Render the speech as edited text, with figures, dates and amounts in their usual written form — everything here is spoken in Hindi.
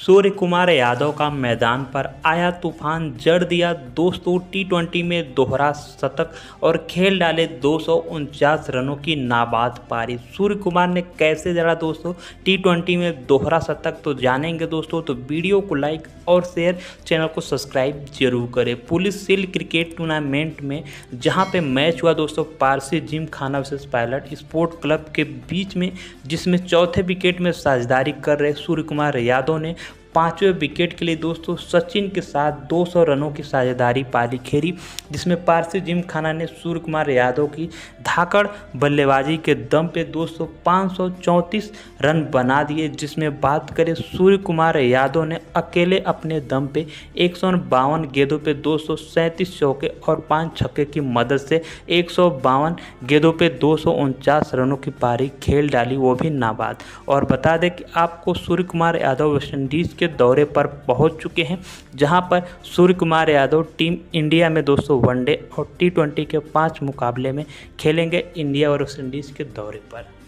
सूर्य कुमार यादव का मैदान पर आया तूफान, जड़ दिया दोस्तों टी20 में दोहरा शतक और खेल डाले 249 रनों की नाबाद पारी। सूर्य कुमार ने कैसे जड़ा दोस्तों टी20 में दोहरा शतक, तो जानेंगे दोस्तों। तो वीडियो को लाइक और शेयर, चैनल को सब्सक्राइब जरूर करें। पुलिस शील्ड क्रिकेट टूर्नामेंट में जहां पे मैच हुआ दोस्तों Parsi Gymkhana versus pilot sport club के बीच में, जिसमें चौथे विकेट में साझेदारी कर रहे सूर्य कुमार यादव ने पांचवें विकेट के लिए दोस्तों सचिन के साथ 200 रनों की साझेदारी पारी खेली, जिसमें पारसी जिम खाना ने सूर्य कुमार यादव की धाकड़ बल्लेबाजी के दम पे दोस्तों 534 रन बना दिए। जिसमें बात करें सूर्य कुमार यादव ने अकेले अपने दम पे 152 गेंदों पे 237 चौके और 5 छक्के की मदद से 152 गेंदों पे 249 रनों की पारी खेल डाली, वो भी नाबाद। और बता दें कि आपको सूर्य कुमार यादव वेस्ट इंडीज़ के दौरे पर पहुंच चुके हैं, जहां पर सूर्य कुमार यादव टीम इंडिया में दोस्तों वनडे और टी20 के 5 मुकाबले में खेलेंगे इंडिया और वेस्ट इंडीज़ के दौरे पर।